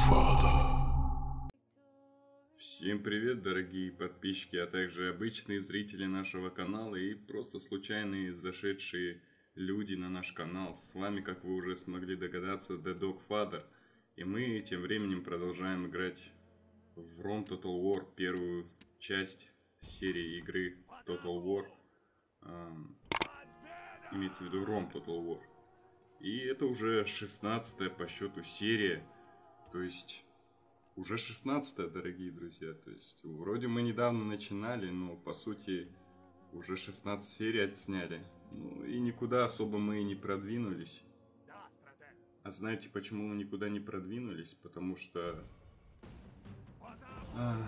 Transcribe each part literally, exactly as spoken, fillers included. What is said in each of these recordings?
Godfather. Всем привет, дорогие подписчики, а также обычные зрители нашего канала и просто случайные зашедшие люди на наш канал. С вами, как вы уже смогли догадаться, The Dogfather. И мы тем временем продолжаем играть в Rome Total War, первую часть серии игры Total War. Эм, имеется в виду Rome Total War. И это уже шестнадцатая по счету серия. То есть уже шестнадцатая, дорогие друзья. То есть вроде мы недавно начинали, но по сути уже шестнадцать серий отсняли. Ну и никуда особо мы и не продвинулись. А знаете, почему мы никуда не продвинулись? Потому что... Ах...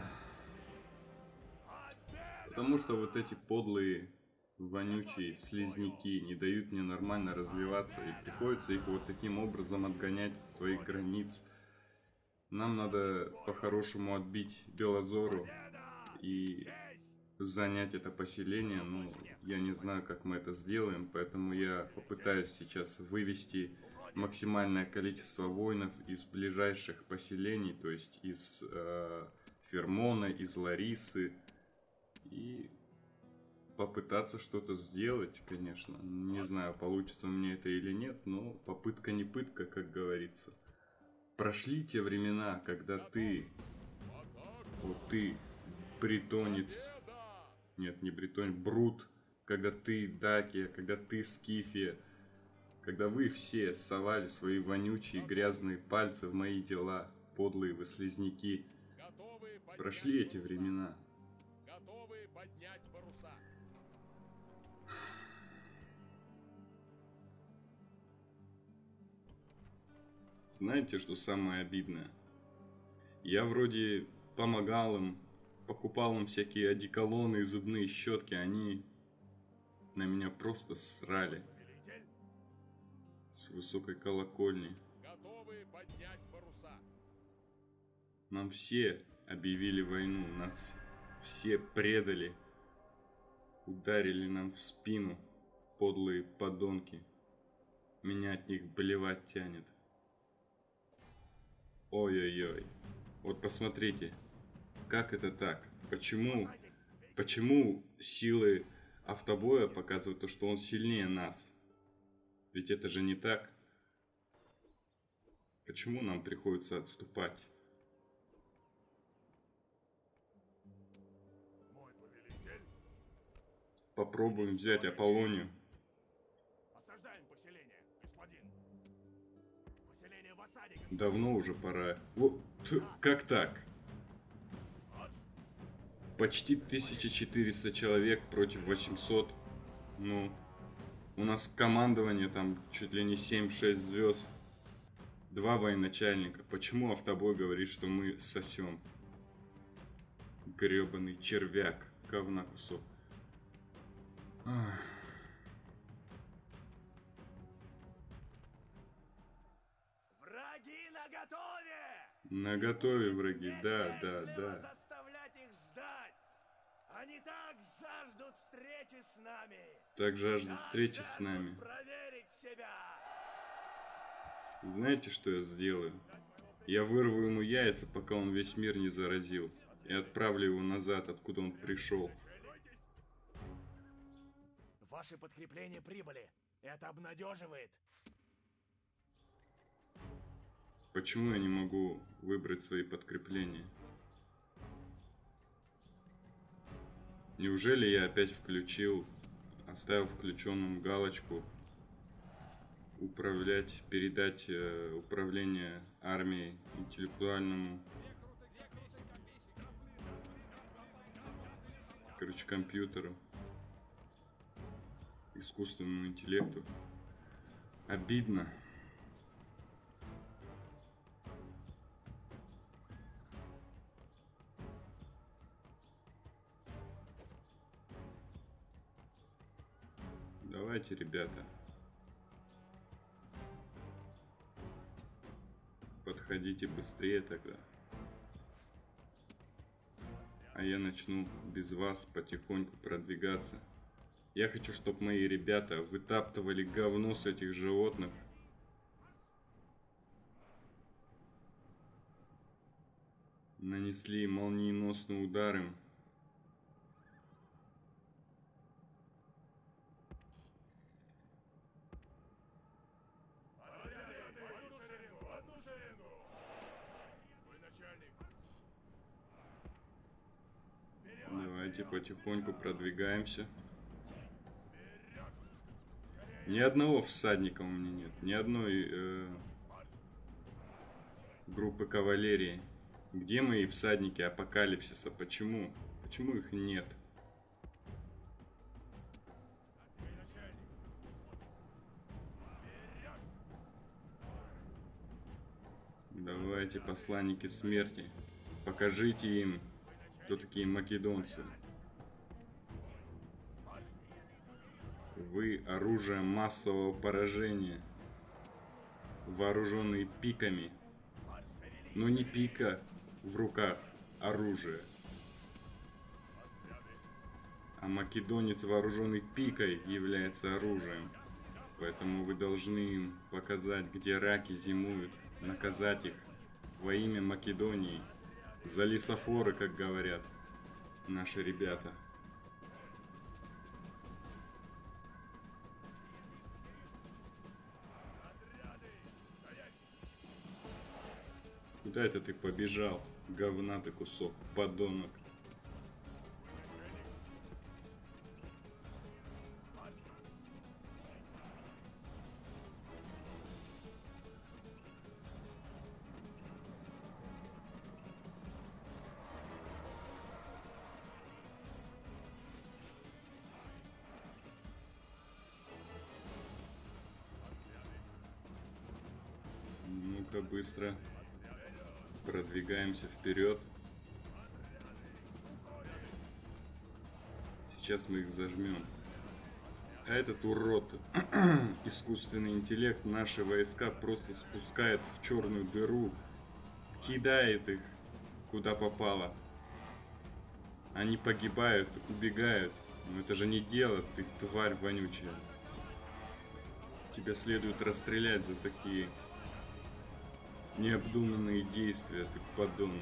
Потому что вот эти подлые, вонючие слизняки не дают мне нормально развиваться. И приходится их вот таким образом отгонять от своих границ. Нам надо по-хорошему отбить Белозору и занять это поселение. Ну, я не знаю, как мы это сделаем, поэтому я попытаюсь сейчас вывести максимальное количество воинов из ближайших поселений, то есть из э, Фермона, из Ларисы, и попытаться что-то сделать, конечно. Не знаю, получится у меня это или нет, но попытка не пытка, как говорится. Прошли те времена, когда ты, вот ты, бретонец, нет, не бретонец, брут, когда ты, Дакия, когда ты, Скифия, когда вы все совали свои вонючие грязные пальцы в мои дела, подлые вы слизняки. Прошли эти времена. Готовы поднять паруса. Знаете, что самое обидное? Я вроде помогал им, покупал им всякие одеколоны и зубные щетки, они на меня просто срали с высокой колокольни. Готовы поднять паруса. Нам все объявили войну, нас все предали, ударили нам в спину, подлые подонки. Меня от них блевать тянет. Ой-ой-ой. Вот посмотрите, как это так? Почему, почему силы автобоя показывают то, что он сильнее нас? Ведь это же не так. Почему нам приходится отступать? Мой повелитель. Попробуем взять Аполлонию. Осаждаем поселение, господин. Поселение в осаде, господин. Давно уже пора. Вот, как так? Почти тысяча четыреста человек против восьмисот. Ну, у нас командование там чуть ли не семь-шесть звезд. Два военачальника. Почему автобой говорит, что мы сосем? Гребаный червяк. Говна кусок. Ах. Враги наготове! Наготове враги, да, да, Вежливо да. заставлять их ждать. Они так жаждут встречи с нами. Так жаждут Так встречи с жаждут нами. проверить себя. Знаете, что я сделаю? Я вырву ему яйца, пока он весь мир не заразил. И отправлю его назад, откуда он пришел. Ваши подкрепления прибыли. Это обнадеживает. Почему я не могу выбрать свои подкрепления? Неужели я опять включил, оставил включенным галочку управлять, передать э, управление армией интеллектуальному, короче, компьютеру, искусственному интеллекту? Обидно. Давайте, ребята, подходите быстрее тогда. А я начну без вас потихоньку продвигаться. Я хочу, чтобы мои ребята вытаптывали говно с этих животных. Нанесли молниеносный удар им. Давайте потихоньку продвигаемся. Ни одного всадника у меня нет. Ни одной э, группы кавалерии. Где мои всадники апокалипсиса? Почему? Почему их нет? Давайте, посланники смерти. Покажите им, кто такие македонцы. Вы оружие массового поражения, вооруженные пиками. Но не пика в руках, оружие. А македонец, вооруженный пикой, является оружием. Поэтому вы должны им показать, где раки зимуют, наказать их во имя Македонии. За лисофоры, как говорят наши ребята. Куда это ты побежал? Говна ты кусок, подонок. Ну-ка, быстро продвигаемся вперед. Сейчас мы их зажмем. А этот урод, искусственный интеллект, наши войска просто спускает в черную дыру, кидает их куда попало. Они погибают, убегают. Но это же не дело, ты тварь вонючая. Тебя следует расстрелять за такие необдуманные действия, ты подонок.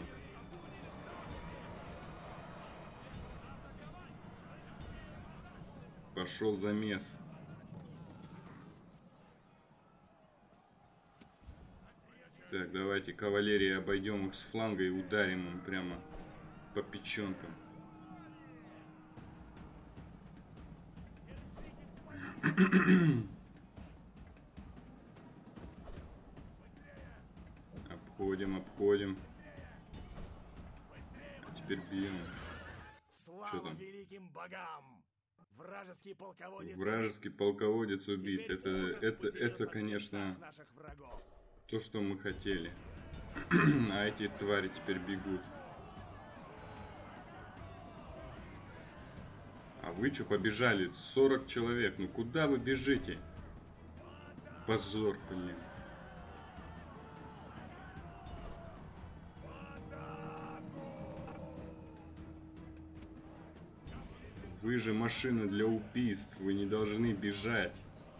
Пошел замес. Так, давайте кавалерии обойдем их с фланга и ударим им прямо по печенкам. Обходим, обходим. А теперь бьем. Что там? Великим богам! Вражеский полководец, Вражеский полководец убит. Это, это, это, конечно, то, что мы хотели. А эти твари теперь бегут. А вы что побежали? сорок человек. Ну куда вы бежите? Позор, блин. Вы же машина для убийств, вы не должны бежать.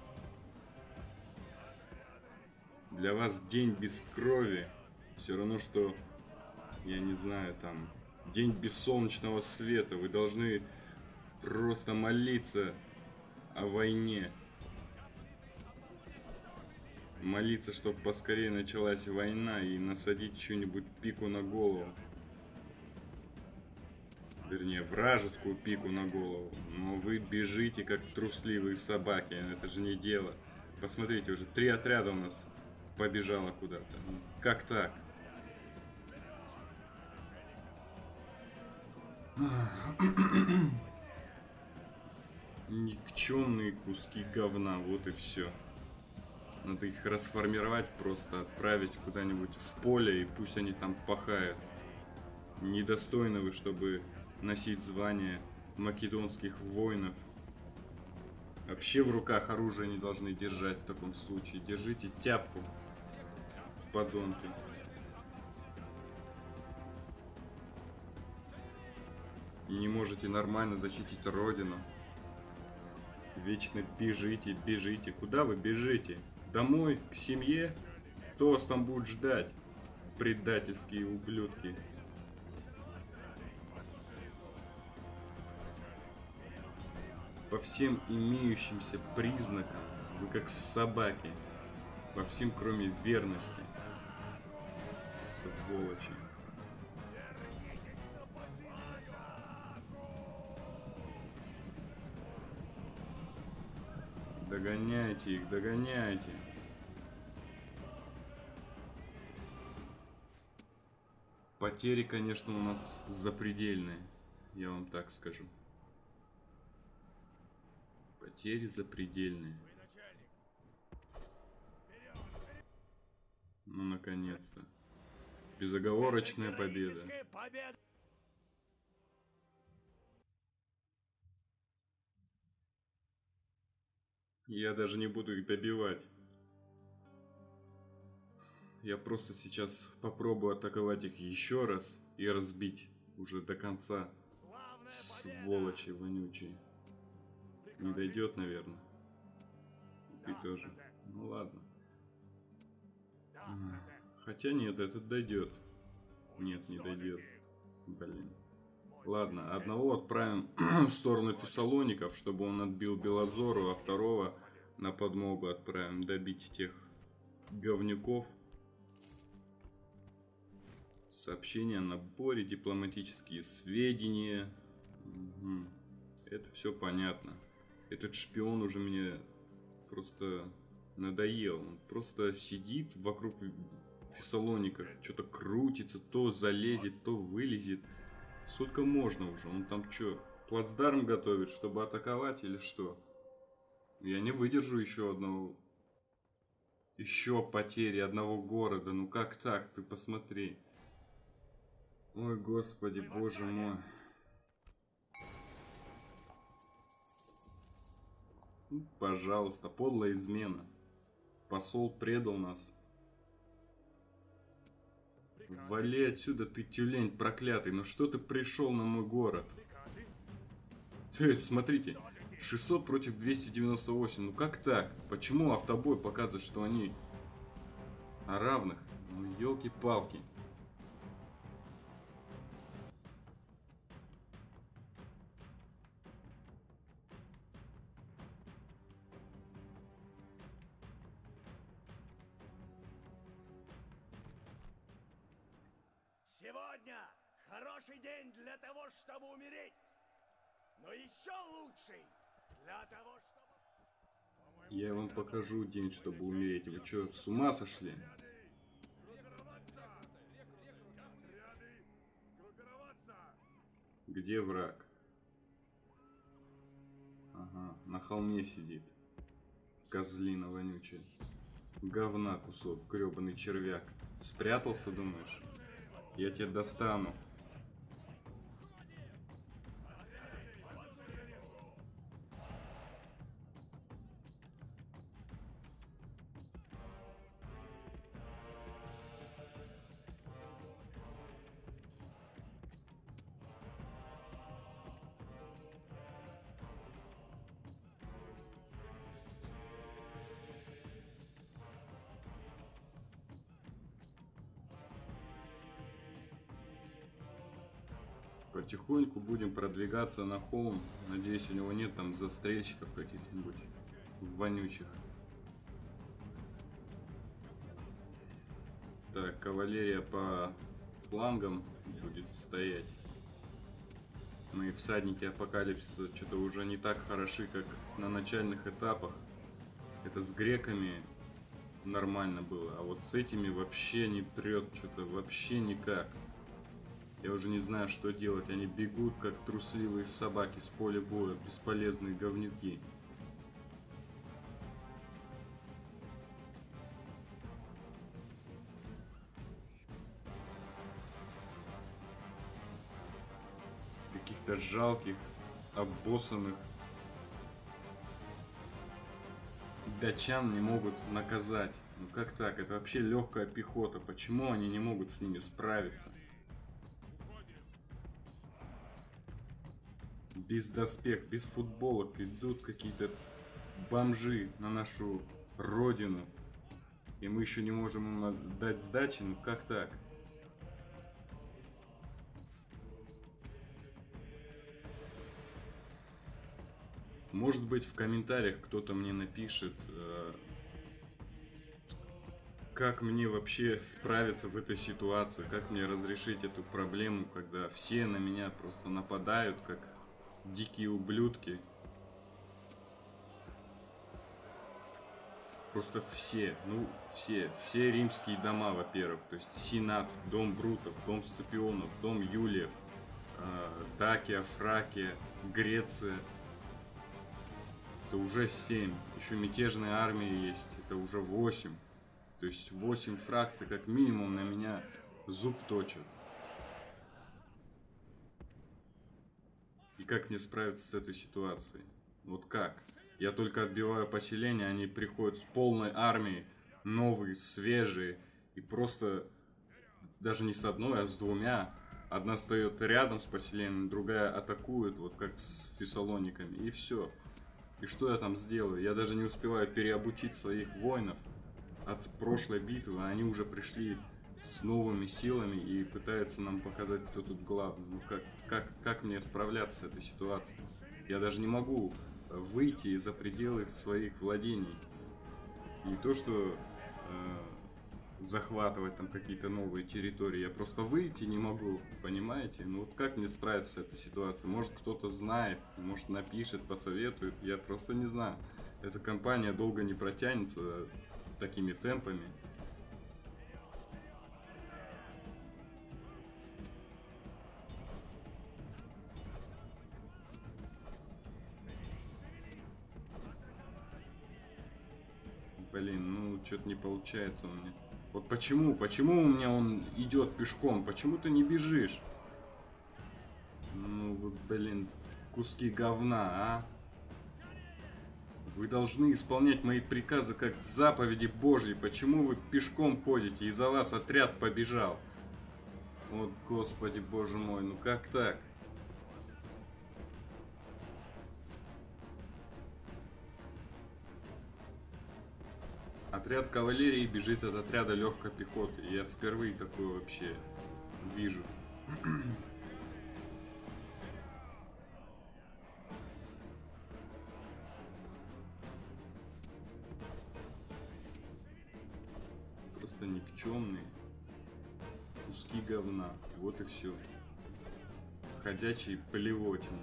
Для вас день без крови все равно, что, я не знаю, там, день без солнечного света. Вы должны просто молиться о войне. Молиться, чтобы поскорее началась война и насадить что-нибудь пику на голову. Вернее, вражескую пику на голову. Но вы бежите, как трусливые собаки. Это же не дело. Посмотрите, уже три отряда у нас побежало куда-то. Как так? Никчемные куски говна. Вот и все. Надо их расформировать, просто отправить куда-нибудь в поле, и пусть они там пахают. Недостойны вы, чтобы носить звание македонских воинов. Вообще в руках оружие не должны держать в таком случае. Держите тяпку, подонки. Не можете нормально защитить родину. Вечно бежите, бежите. Куда вы бежите? Домой, к семье? Кто вас там будет ждать? Предательские ублюдки. По всем имеющимся признакам вы как собаки. Во всем, кроме верности. Сволочи. Догоняйте их, догоняйте. Потери, конечно, у нас запредельные. Я вам так скажу. Потери запредельные. Ну, наконец-то. Безоговорочная победа. Я даже не буду их добивать. Я просто сейчас попробую атаковать их еще раз и разбить уже до конца. Сволочи вонючие. Не дойдет, наверное. Ты тоже. Ну ладно. Хотя нет, этот дойдет. Нет, не дойдет. Блин. Ладно, одного отправим в сторону Фессалоников, чтобы он отбил Белозору, а второго на подмогу отправим добить тех говнюков. Сообщения о наборе, дипломатические сведения. Угу. Это все понятно. Этот шпион уже мне просто надоел. Он просто сидит вокруг Фессалоника, что-то крутится, то залезет, то вылезет. Сколько можно уже? Он там что, плацдарм готовит, чтобы атаковать или что? Я не выдержу еще одного... Еще потери одного города. Ну как так? Ты посмотри. Ой, господи, боже мой. Ну, пожалуйста, подлая измена. Посол предал нас. Вали отсюда, ты тюлень проклятый. Ну что ты пришел на мой город? Ты, смотрите, шестьсот против двухсот девяноста восьми. Ну как так? Почему автобой показывает, что они о равных? Ну елки-палки. Сегодня хороший день для того, чтобы умереть. Но еще лучший для того, чтобы... Я вам покажу день, чтобы умереть. Вы что, с ума сошли? Где враг? Ага, на холме сидит. Козлина вонючая. Говна кусок, гребаный червяк. Спрятался, думаешь? Я тебя достану. Потихоньку будем продвигаться на холм. Надеюсь, у него нет там застрельщиков каких-нибудь вонючих. Так, кавалерия по флангам будет стоять. Мои всадники апокалипсиса что-то уже не так хороши, как на начальных этапах. Это с греками нормально было, а вот с этими вообще не прет, что-то вообще никак. Я уже не знаю, что делать. Они бегут, как трусливые собаки с поля боя. Бесполезные говнюки. Каких-то жалких, обоссанных датчан не могут наказать. Ну как так? Это вообще легкая пехота. Почему они не могут с ними справиться? Без доспех, без футболок идут какие-то бомжи на нашу родину. И мы еще не можем им дать сдачи. Ну как так? Может быть, в комментариях кто-то мне напишет, э, как мне вообще справиться в этой ситуации, как мне разрешить эту проблему, когда все на меня просто нападают, как дикие ублюдки. Просто все, ну все, все римские дома, во-первых, то есть Сенат, дом Брутов, дом Сципионов, дом Юлиев, э, Дакия, Фракия, Греция. Это уже семь. Еще мятежная армия есть, это уже восемь. То есть восемь фракций как минимум на меня зуб точат. И как мне справиться с этой ситуацией? Вот как? Я только отбиваю поселение, они приходят с полной армией, новые, свежие, и просто даже не с одной, а с двумя. Одна стоит рядом с поселением, другая атакует, вот как с Фессалониками, и все. И что я там сделаю? Я даже не успеваю переобучить своих воинов от прошлой битвы, а они уже пришли с новыми силами и пытаются нам показать, кто тут главный. Ну как, как, как мне справляться с этой ситуацией? Я даже не могу выйти за пределы своих владений. Не то, что э, захватывать там какие-то новые территории, я просто выйти не могу, понимаете? Ну вот как мне справиться с этой ситуацией? Может, кто-то знает, может, напишет, посоветует, я просто не знаю. Эта кампания долго не протянется такими темпами. Блин, ну что-то не получается у меня. Вот почему, почему у меня он идет пешком? Почему ты не бежишь? Ну вы, блин, куски говна, а? Вы должны исполнять мои приказы как заповеди Божьи. Почему вы пешком ходите? И за вас отряд побежал. Вот, Господи, Боже мой, ну как так? Отряд кавалерии бежит от отряда легкой пехоты. Я впервые такое вообще вижу. Просто никчемные куски говна. Вот и все. Ходячие полевотины.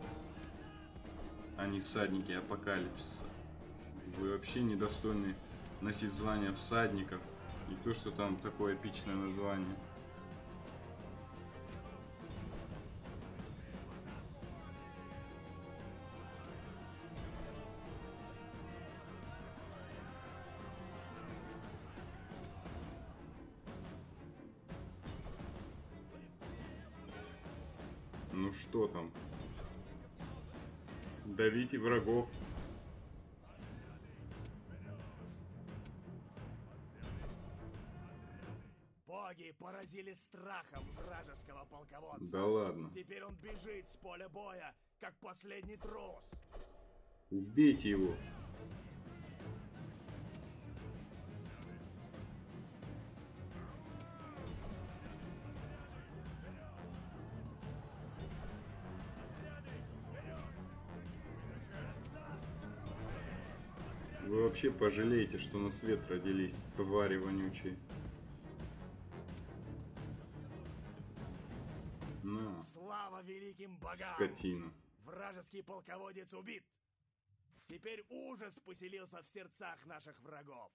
Они всадники апокалипсиса. Вы вообще недостойны носить звание всадников. И то, что там такое эпичное название. Ну что там? Давите врагов. Боги поразили страхом вражеского полководца. Да ладно. Теперь он бежит с поля боя, как последний трус. Убейте его. Вы вообще пожалеете, что на свет родились, твари вонючие. На, Слава великим богам! скотина. Вражеский полководец убит. Теперь ужас поселился в сердцах наших врагов.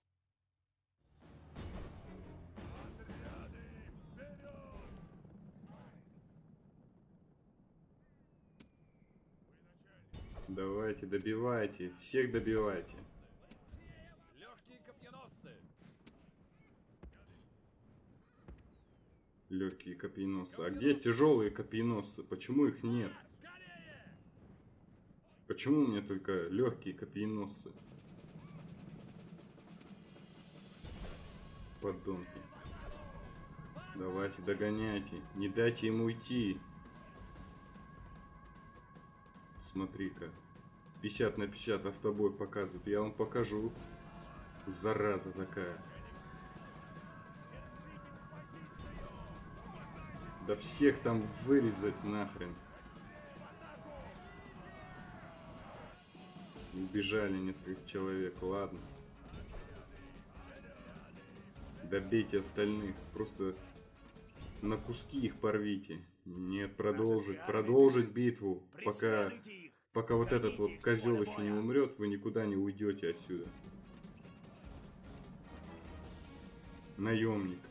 Давайте, добивайте. Всех добивайте. Легкие копьеносцы! Легкие копьеносцы. А где тяжелые копьеносцы? Почему их нет? Почему у меня только легкие копьеносцы? Подонки. Давайте, догоняйте. Не дайте ему уйти. Смотри-ка. пятьдесят на пятьдесят автобой показывает. Я вам покажу. Зараза такая. Да всех там вырезать нахрен. Убежали несколько человек, ладно. Добейте остальных. Просто на куски их порвите. Нет, продолжить, продолжить битву. Пока, Преследуйте их. пока вот этот Гоните вот их с козел поля еще не боя. умрет, вы никуда не уйдете отсюда. Наемник.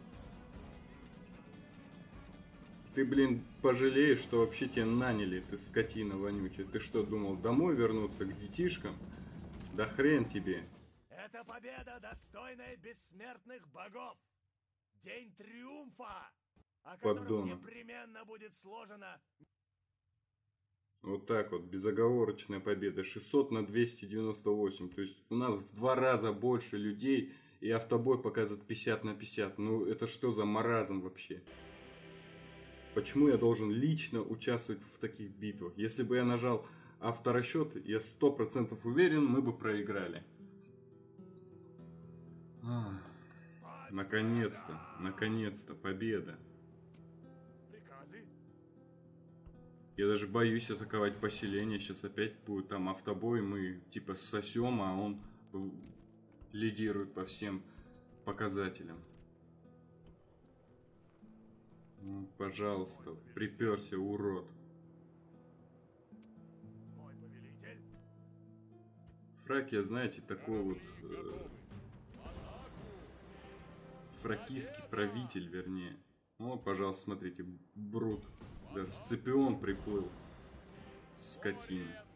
Ты, блин, пожалеешь, что вообще тебя наняли, ты скотина вонючая. Ты что, думал домой вернуться к детишкам? Да хрен тебе. Это победа, достойная бессмертных богов. День триумфа, о котором Подонок. непременно будет сложена. Вот так вот, безоговорочная победа. шестьсот на двести девяносто восемь. То есть у нас в два раза больше людей, и автобой показывает пятьдесят на пятьдесят. Ну это что за маразм вообще? Почему я должен лично участвовать в таких битвах? Если бы я нажал авторасчет, я сто процентов уверен, мы бы проиграли. Ах, наконец-то, наконец-то, победа. Приказы? Я даже боюсь атаковать поселение. Сейчас опять будет там автобой, мы типа сосем, а он в- лидирует по всем показателям. Ну, пожалуйста, приперся, урод. Мой повелитель. Фракия, знаете, такой вот э, фракийский правитель, вернее. О, пожалуйста, смотрите, Брут. Даже Сципион приплыл. Скотина.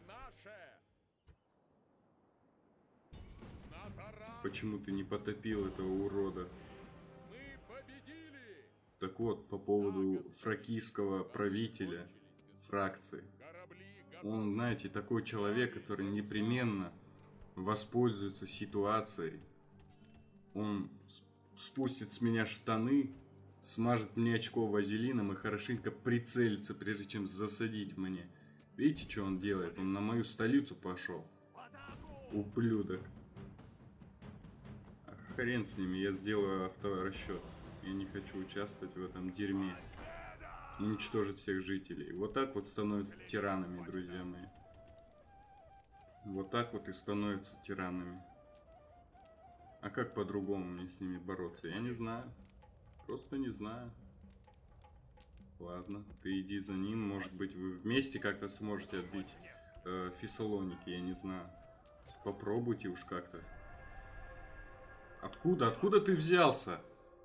Почему ты не потопил этого урода? Так вот, по поводу фракийского правителя, фракции. Он, знаете, такой человек, который непременно воспользуется ситуацией. Он спустит с меня штаны, смажет мне очко вазелином и хорошенько прицелится, прежде чем засадить мне. Видите, что он делает? Он на мою столицу пошел. Ублюдок. А хрен с ними, я сделаю авторасчет. Я не хочу участвовать в этом дерьме. Уничтожить всех жителей. Вот так вот становятся тиранами, друзья мои. Вот так вот и становятся тиранами. А как по-другому мне с ними бороться? Я не знаю. Просто не знаю. Ладно, ты иди за ним. Может быть, вы вместе как-то сможете отбить э, Фессалоники, я не знаю. Попробуйте уж как-то. Откуда? Откуда ты взялся?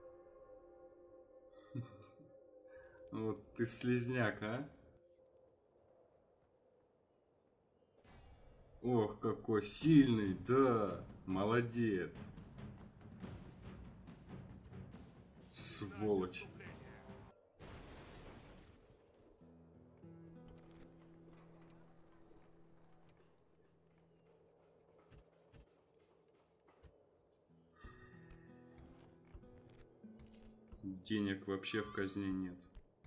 Вот ты слизняк, а? Ох, какой сильный, да, молодец. Сволочь. Денег вообще в казне нет.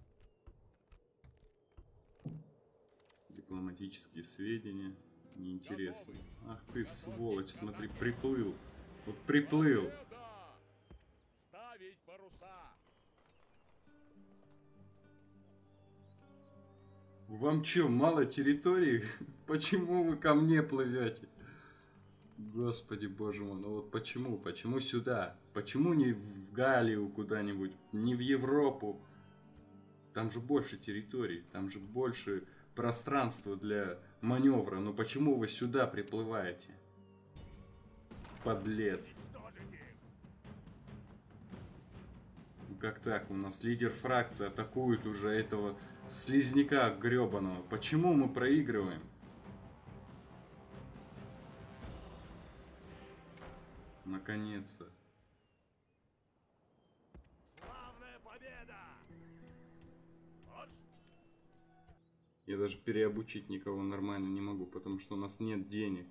Дипломатические сведения. Неинтересно. Ах ты, сволочь, смотри, приплыл. Вот приплыл. Ставить паруса. Вам чё, мало территории? Почему вы ко мне плывете? Господи, боже мой, ну вот почему? Почему сюда? Почему не в Галлию куда-нибудь? Не в Европу? Там же больше территорий, там же больше пространства для маневра. Но почему вы сюда приплываете? Подлец. Ну как так? У нас лидер фракции атакует уже этого слизняка гребаного. Почему мы проигрываем? Наконец-то. Славная победа! Вот. Я даже переобучить никого нормально не могу, потому что у нас нет денег.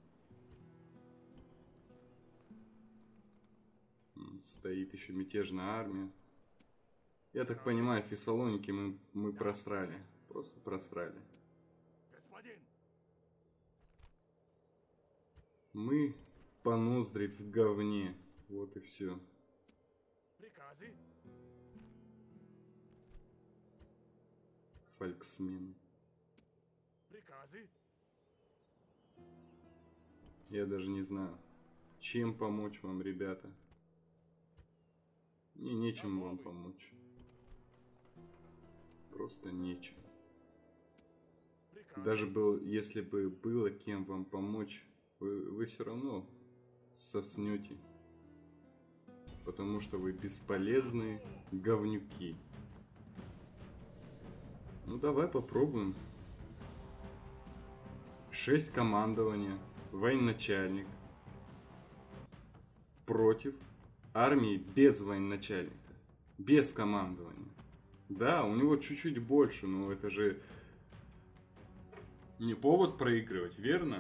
Стоит еще мятежная армия. Я так понимаю, Фессалоники мы, мы просрали. Просто просрали. Господин, Мы по ноздри в говне. Вот и все. приказы. Фольксмены. Приказы. Я даже не знаю, чем помочь вам, ребята. Мне нечем вам помочь. Просто нечем. Даже был, если бы было кем вам помочь, вы, вы все равно соснете. Потому что вы бесполезные говнюки. Ну давай попробуем. Шесть командования, военачальник против армии без военачальника, без командования. Да, у него чуть-чуть больше, но это же не повод проигрывать, верно?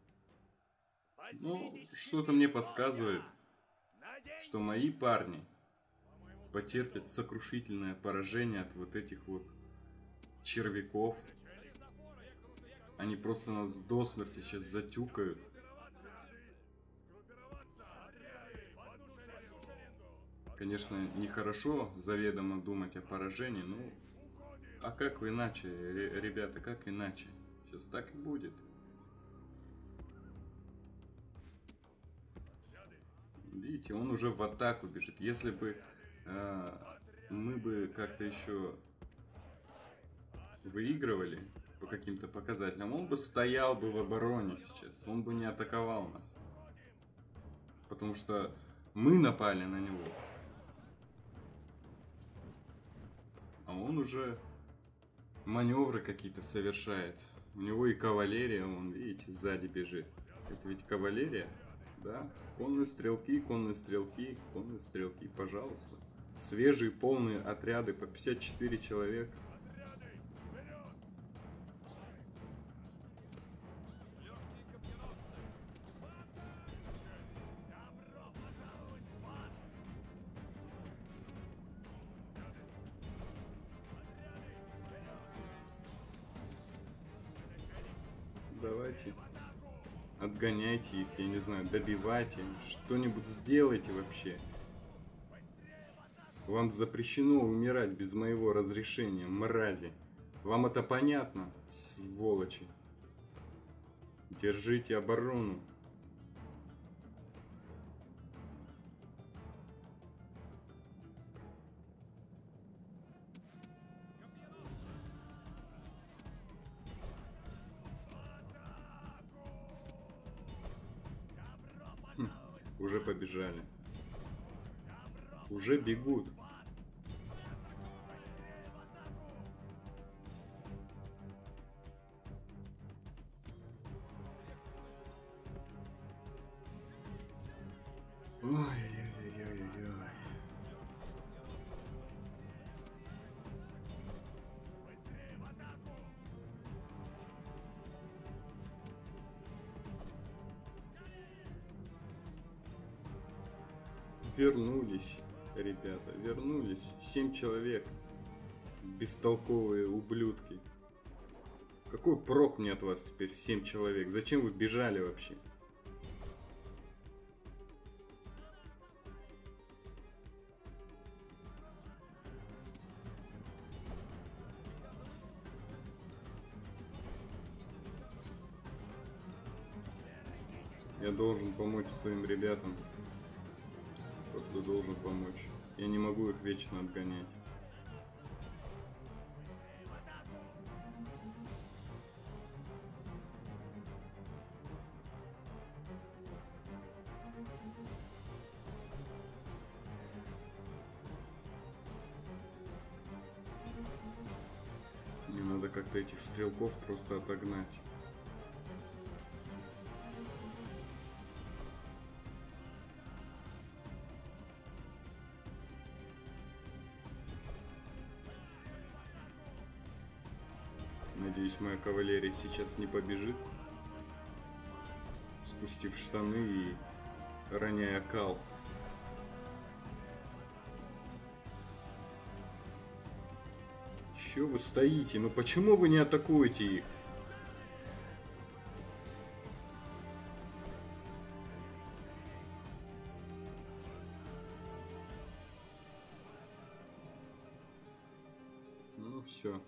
Ну, что-то мне подсказывает, что мои парни потерпят сокрушительное поражение от вот этих вот червяков. Они просто нас до смерти сейчас затюкают. Конечно, нехорошо заведомо думать о поражении, но... А как иначе, ребята, как иначе? Сейчас так и будет. Видите, он уже в атаку бежит. Если бы э, мы бы как-то еще выигрывали по каким-то показателям, он бы стоял бы в обороне сейчас. Он бы не атаковал нас. Потому что мы напали на него. А он уже маневры какие-то совершает. У него и кавалерия, он, видите, сзади бежит. Это ведь кавалерия? Да? Конные стрелки, конные стрелки, конные стрелки, пожалуйста. Свежие полные отряды по пятьдесят четыре человека. Давайте, отгоняйте их, я не знаю, добивайте, что-нибудь сделайте вообще. Вам запрещено умирать без моего разрешения, мрази. Вам это понятно, сволочи? Держите оборону. Хм, уже побежали. Уже бегут. Ой-ой-ой-ой-ой. Вернулись, ребята, вернулись. Семь человек. Бестолковые ублюдки. Какой прок мне от вас теперь? Семь человек. Зачем вы бежали вообще? Я должен помочь своим ребятам. Просто должен помочь. Я не могу их вечно отгонять. Мне надо как-то этих стрелков просто отогнать. Надеюсь, моя кавалерия сейчас не побежит, спустив штаны и роняя кал. Чё вы стоите? Ну почему вы не атакуете их? Ну все.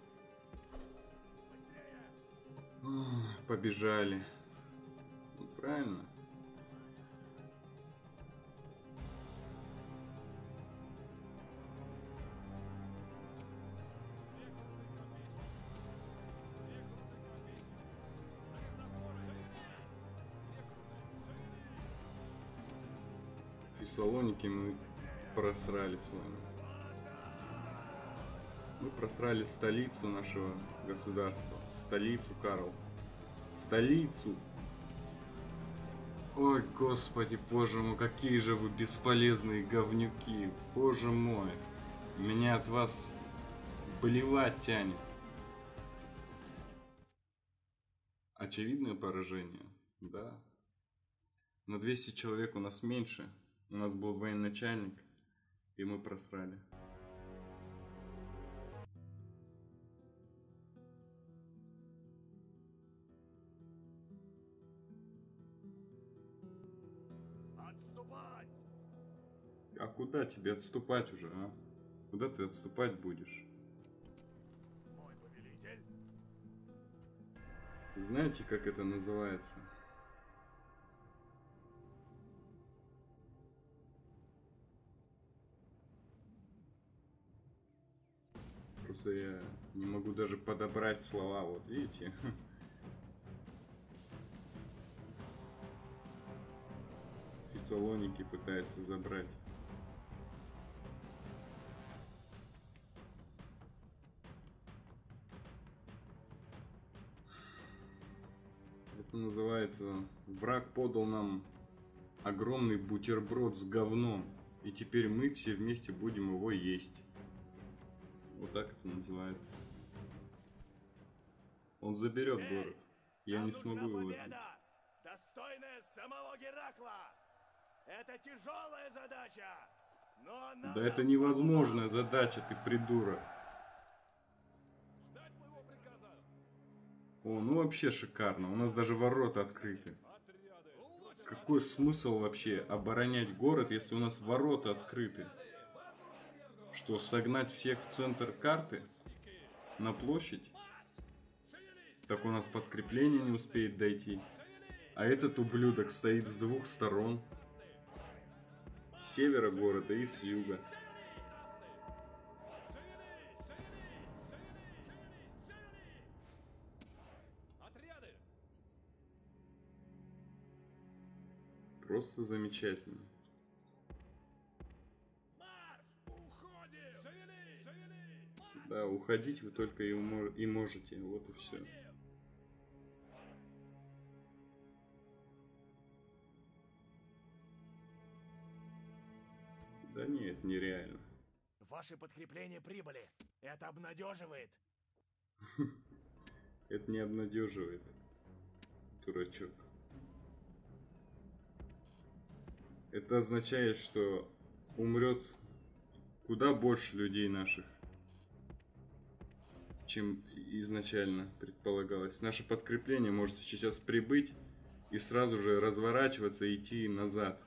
Побежали. Ну, правильно. Фессалоники мы просрали с вами. Мы просрали столицу нашего государства. Столицу, Карл. Столицу. Ой, господи, боже мой, какие же вы бесполезные говнюки. Боже мой. Меня от вас блевать тянет. Очевидное поражение. Да. На двести человек у нас меньше. У нас был военачальник. И мы просрали. Отступать! А куда тебе отступать уже, а? Куда ты отступать будешь? Мой повелитель. Знаете, как это называется? Просто я не могу даже подобрать слова, вот видите? Фессалоники пытается забрать. Это называется: враг подал нам огромный бутерброд с говном, и теперь мы все вместе будем его есть. Вот так это называется. Он заберет Эй, город. Я нам не нужна смогу его победа, отбить. достойная самого Геракла. Это тяжелая задача, но она Да это нам невозможная помогла. задача, ты придурок. Ждать моего приказа. О, ну вообще шикарно. У нас даже ворота открыты. Отряды. Какой смысл вообще оборонять город, если у нас ворота открыты? Что, согнать всех в центр карты? На площадь? Так у нас подкрепление не успеет дойти. А этот ублюдок стоит с двух сторон. С севера города и с юга. Отряды. Просто замечательно. Марш! Уходим! Шевелись! Шевелись! Да, уходить вы только и, умо- и можете. Вот и все. Да нет, нереально. Ваши подкрепления прибыли. Это обнадеживает. Это не обнадеживает, дурачок. Это означает, что умрет куда больше людей наших, чем изначально предполагалось. Наше подкрепление может сейчас прибыть и сразу же разворачиваться и идти назад.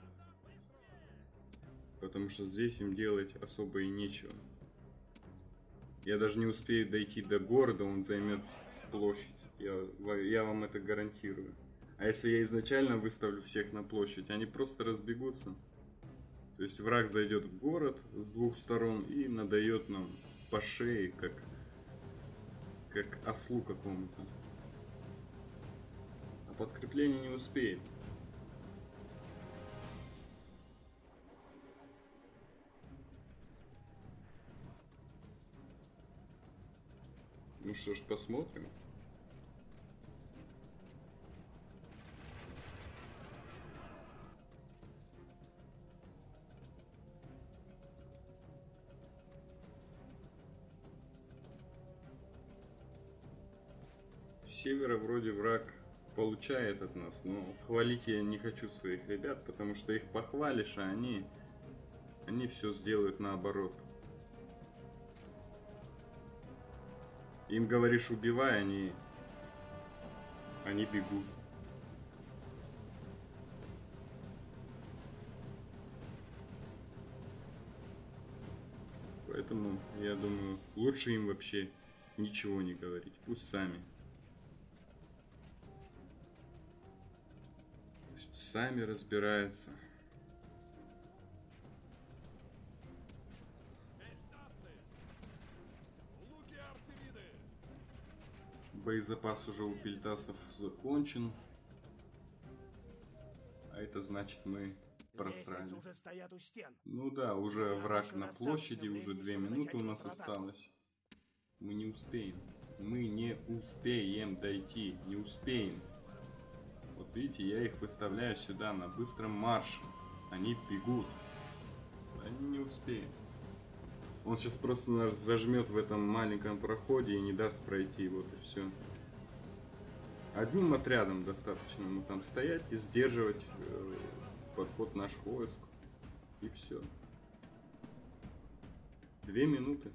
Потому что здесь им делать особо и нечего. Я даже не успею дойти до города, он займет площадь. Я, я вам это гарантирую. А если я изначально выставлю всех на площадь, они просто разбегутся. То есть враг зайдет в город с двух сторон и надает нам по шее, как, как ослу какому-то. А подкрепление не успеет. Ну что ж, посмотрим. С севера вроде враг получает от нас, но хвалить я не хочу своих ребят, потому что их похвалишь, а они, они все сделают наоборот. Им говоришь убивай, они, они бегут. Поэтому, я думаю, лучше им вообще ничего не говорить. Пусть сами. Пусть сами разбираются. Боезапас уже у пельтасов закончен. А это значит, мы просрали. Лестницы уже стоят у стен. Ну да, уже У нас враг еще на достаточно площади, времени, уже две чтобы минуты начать у нас контратаку. осталось. Мы не успеем. Мы не успеем дойти. Не успеем. Вот видите, я их выставляю сюда на быстром марше. Они бегут. Они не успеют. Он сейчас просто нас зажмет в этом маленьком проходе и не даст пройти. Вот и все. Одним отрядом достаточно ему там стоять и сдерживать э, подход наших войск. И все. Две минуты.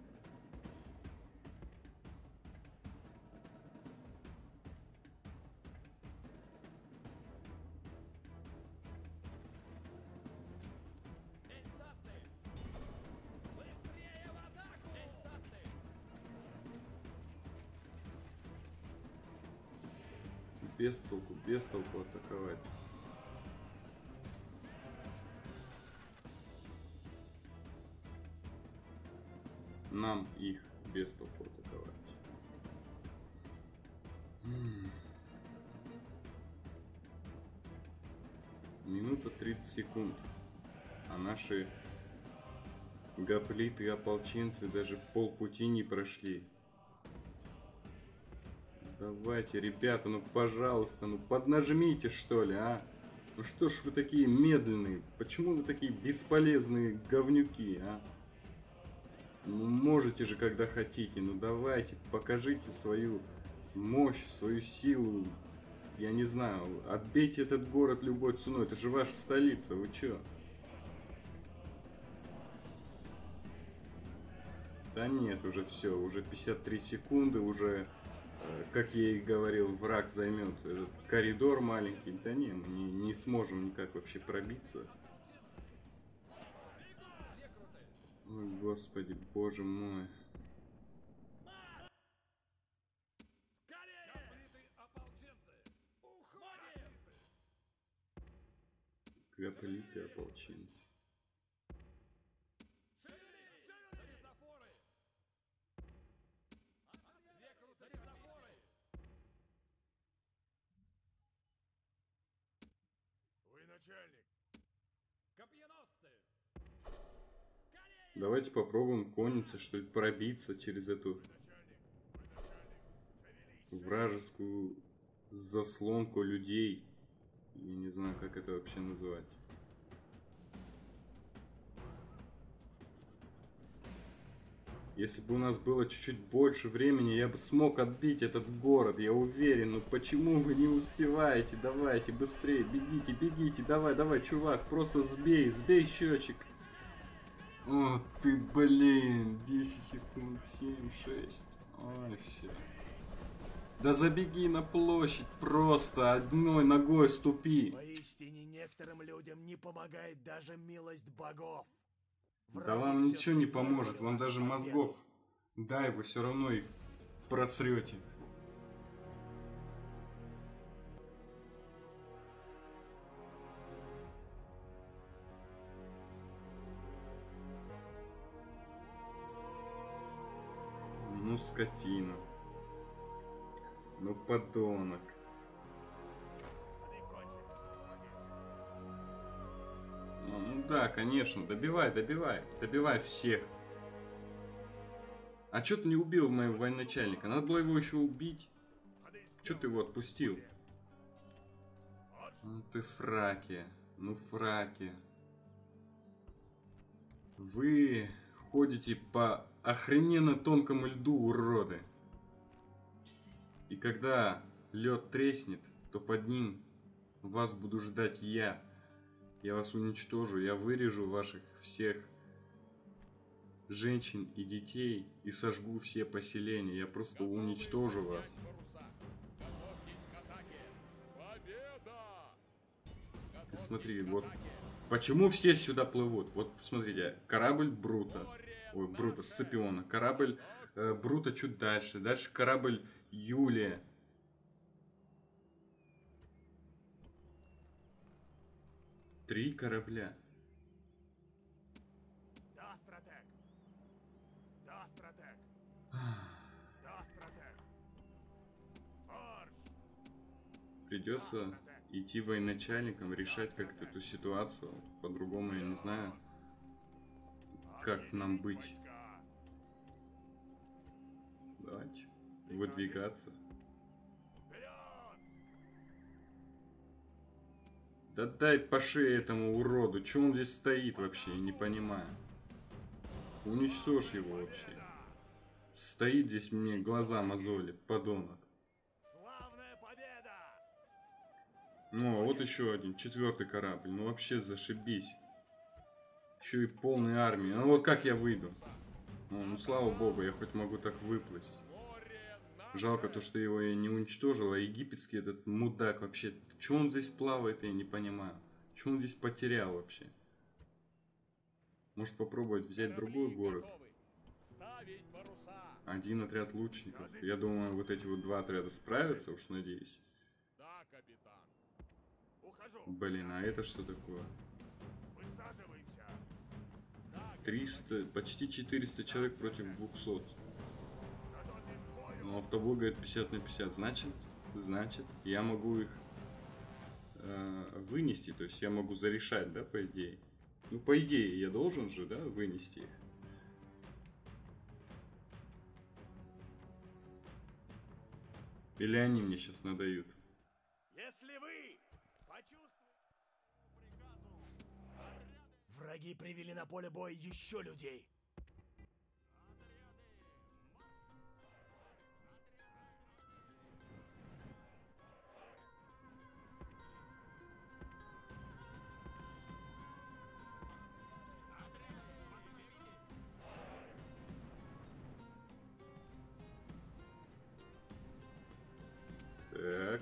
Без толку, без толку атаковать. Нам их без толку атаковать. М-м. Минута тридцать секунд. А наши гоплиты и ополченцы даже полпути не прошли. Давайте, ребята, ну пожалуйста, ну поднажмите что ли, а? Ну что ж вы такие медленные? Почему вы такие бесполезные говнюки, а? Ну можете же, когда хотите, ну давайте, покажите свою мощь, свою силу. Я не знаю, отбейте этот город любой ценой, это же ваша столица, вы чё? Да нет, уже все, уже пятьдесят три секунды, уже... Как я и говорил, враг займет этот коридор маленький. Да не, мы не, не сможем никак вообще пробиться. Ой, господи, боже мой. Гоплиты ополченцы. Давайте попробуем конницы, что ли, пробиться через эту вражескую заслонку людей. Я не знаю, как это вообще называть. Если бы у нас было чуть-чуть больше времени, я бы смог отбить этот город, я уверен. Но почему вы не успеваете? Давайте, быстрее, бегите, бегите, давай, давай, чувак, просто сбей, сбей счетчик. О, ты, блин, десять секунд, семь, шесть, ой, все. Да забеги на площадь, просто одной ногой ступи. Поистине некоторым людям не помогает даже милость богов. Да вам ничего не поможет, вам даже мозгов дай, вы все равно их просрете. Ну, скотина. Ну, подонок. Ну, ну да, конечно, добивай, добивай. Добивай всех. А чё ты не убил моего военачальника? Надо было его еще убить. Чё ты его отпустил? Ну ты фраки. Ну фраки. Вы ходите по охрененно тонкому льду, уроды. И когда лед треснет, то под ним вас буду ждать я. Я вас уничтожу, я вырежу ваших всех женщин и детей и сожгу все поселения. Я просто уничтожу вас. И смотри, вот почему все сюда плывут. Вот смотрите, корабль Брута. Ой, Брута, Сципиона. Корабль э, Брута чуть дальше. Дальше корабль Юлия. Три корабля. Да, стратег. Да, стратег. Да, стратег. Марш. Придется идти военачальникам, решать как-то эту ситуацию. По-другому я не знаю, как нам быть. Давайте выдвигаться. Да дай по шее этому уроду. Че он здесь стоит вообще? Я не понимаю. Уничтожь его вообще. Стоит здесь, мне глаза мозолит, подонок. Славная победа! Ну, а вот еще один, четвертый корабль. Ну вообще зашибись. Еще и полная армия. Ну вот как я выйду? Ну, ну слава богу, я хоть могу так выплыть. Жалко то, что его я не уничтожил, а египетский этот мудак вообще... Че он здесь плавает, я не понимаю. Че он здесь потерял вообще? Может попробовать взять другой город? Один отряд лучников. Я думаю, вот эти вот два отряда справятся, уж надеюсь. Да, капитан. Ухожу. Блин, а это что такое? Высаживаемся. триста, почти четыреста человек против двухсот. Готовьтесь к бою. Но автобой говорит пятьдесят на пятьдесят. Значит, значит, я могу их э, вынести. То есть я могу зарешать, да, по идее. Ну, по идее, я должен же, да, вынести их. Или они мне сейчас надают? Если вы почувствуете приказу, враги привели на поле боя еще людей. Так.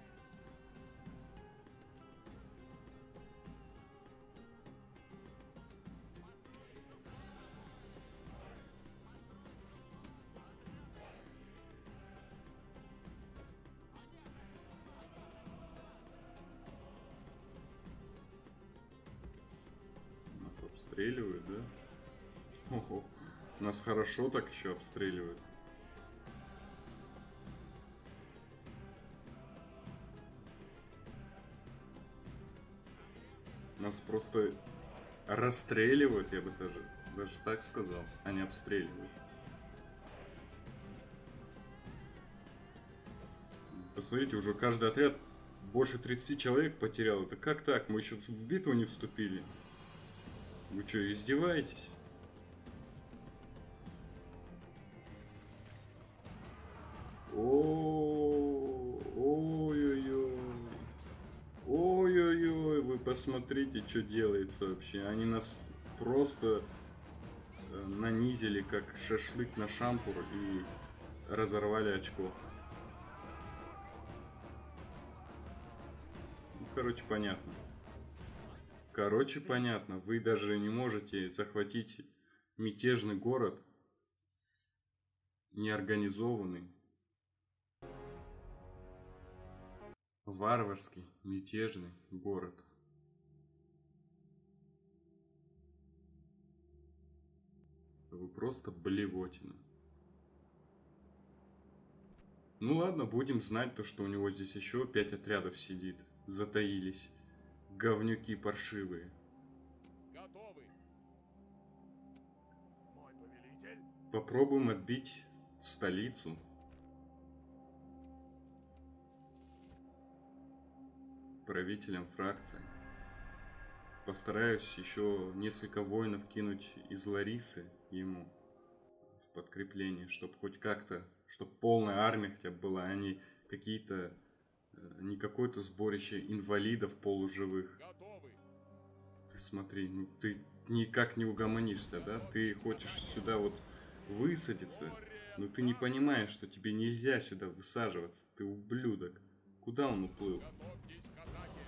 Нас обстреливают, да? Ого. Нас хорошо так еще обстреливают. Нас просто расстреливают, я бы даже, даже так сказал, а не обстреливают. Посмотрите, уже каждый отряд больше тридцати человек потерял. Это как так? Мы еще в битву не вступили. Вы что, издеваетесь? О, ой-ой-ой. Ой-ой-ой, вы посмотрите, что делается вообще. Они нас просто э, нанизили, как шашлык на шампур, и разорвали очко. Ну, короче, понятно. Короче, понятно. Вы даже не можете захватить мятежный город, неорганизованный, варварский, мятежный город. Вы просто блевотина. Ну ладно, будем знать то, что у него здесь еще пять отрядов сидит. Затаились. Говнюки паршивые. готовы. Мой повелитель. Попробуем отбить столицу. Правителем фракции. Постараюсь еще несколько воинов кинуть из Ларисы ему в подкрепление, чтобы хоть как-то, чтобы полная армия хотя бы была, а не какие-то, не какое-то сборище инвалидов полуживых. Готовы. Ты смотри, ну ты никак не угомонишься, да? Ты хочешь сюда вот высадиться, но ты не понимаешь, что тебе нельзя сюда высаживаться. Ты ублюдок. Куда он уплыл? Готовьтесь к атаке.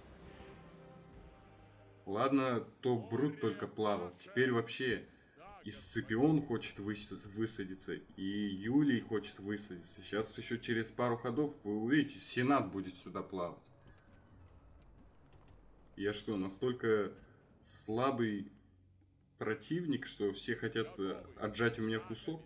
Ладно, то Брут только плавал. Теперь вообще и Сципион хочет высадиться, и Юлий хочет высадиться. Сейчас еще через пару ходов вы увидите, Сенат будет сюда плавать. Я что, настолько слабый противник, что все хотят отжать у меня кусок?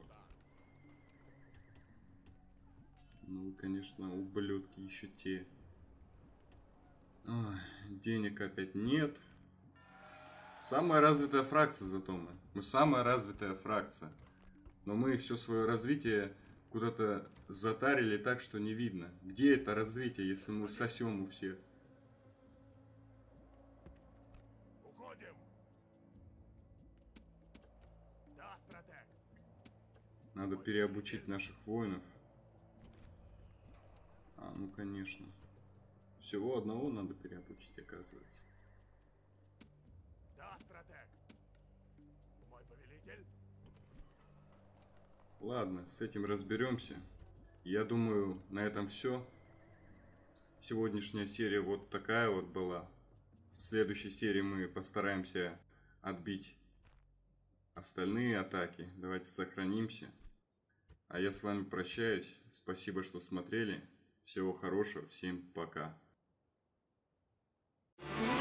Ну, конечно, ублюдки еще те. Ой, денег опять нет. Самая развитая фракция зато мы. Мы самая развитая фракция. Но мы все свое развитие куда-то затарили так, что не видно. Где это развитие, если мы сосем у всех? Уходим. Да, стратег. Надо переобучить наших воинов. А, ну конечно. Всего одного надо переобучить, оказывается. Да, стратег. Мой повелитель. Ладно, с этим разберемся. Я думаю, на этом все. Сегодняшняя серия вот такая вот была. В следующей серии мы постараемся отбить остальные атаки. Давайте сохранимся. А я с вами прощаюсь. Спасибо, что смотрели. Всего хорошего. Всем пока.